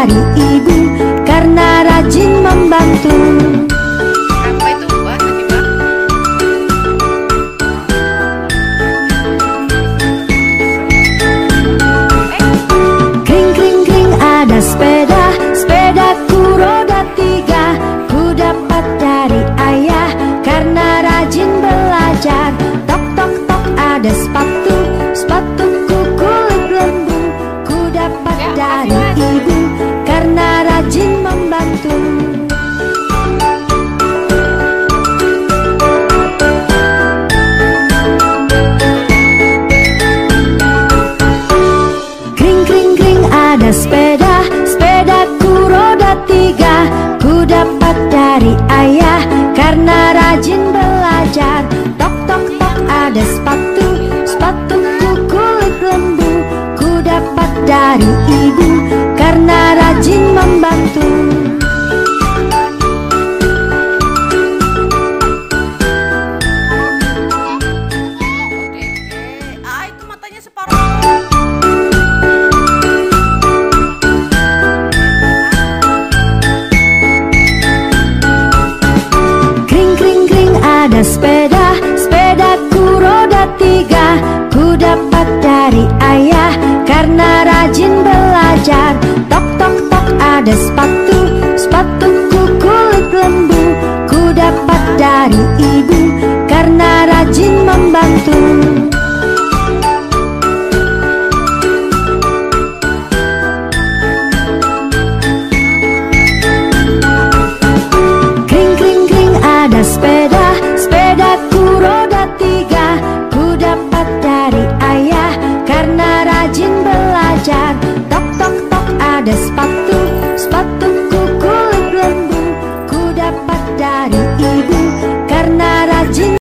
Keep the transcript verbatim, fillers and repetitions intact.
dari ibu karena rajin membantu. Apa itu Mbak tadi Mbak? Kring kring kring ada sepeda, sepedaku roda tiga. Ku dapat dari ayah karena rajin belajar. Tok tok tok ada sepatu, sepatuku kulit lembu. Ku dapat dari ibu karena rajin membantu. Kring kring kring ada sepeda, sepedaku roda tiga. Ku dapat dari ayah karena rajin belajar. Tok tok tok ada sepatu, sepatuku kulit lembu. Ku dapat dari ibu karena rajin membantu. Ah, itu matanya separuh. Kring kring kring ada sepeda, sepedaku roda tiga. Ku dapat dari ayah karena rajin belajar. Tok tok tok ada sepatu, sepatuku kulit lembu. Ku dapat dari ibu karena rajin membantu.